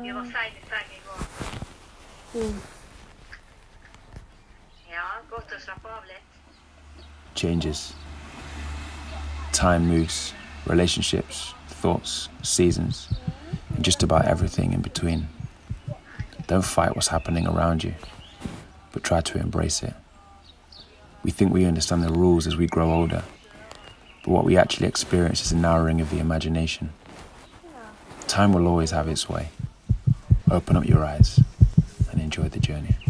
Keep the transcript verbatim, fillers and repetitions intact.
Vi var seine fem igår. Mm. Ja, godt å slappe av litt. Changes. Time moves, relationships, thoughts, seasons, and just about everything in between. Don't fight what's happening around you, but try to embrace it. We think we understand the rules as we grow older, but what we actually experience is a narrowing of the imagination. Time will always have its way. Open up your eyes and enjoy the journey.